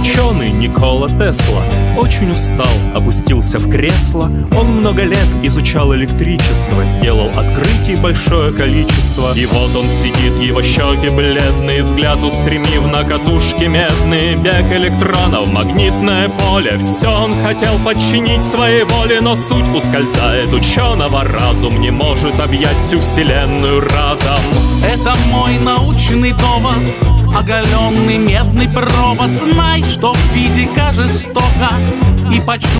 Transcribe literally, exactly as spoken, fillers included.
Ученый Никола Тесла очень устал, опустился в кресло. Он много лет изучал электричество, сделал открытий большое количество. И вот он сидит, его щеки бледные, взгляд устремив на катушки медные. Бег электронов, магнитное поле, все он хотел подчинить своей воле. Но суть ускользает ученого, разум не может объять всю вселенную разом. Это мой научный довод, оголенный медный провод. Знай, что физика жестока, и почувствуй